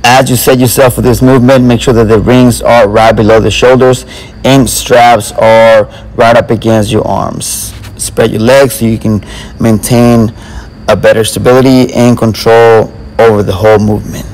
As you set yourself for this movement, make sure that the rings are right below the shoulders and straps are right up against your arms. Spread your legs so you can maintain a better stability and control over the whole movement.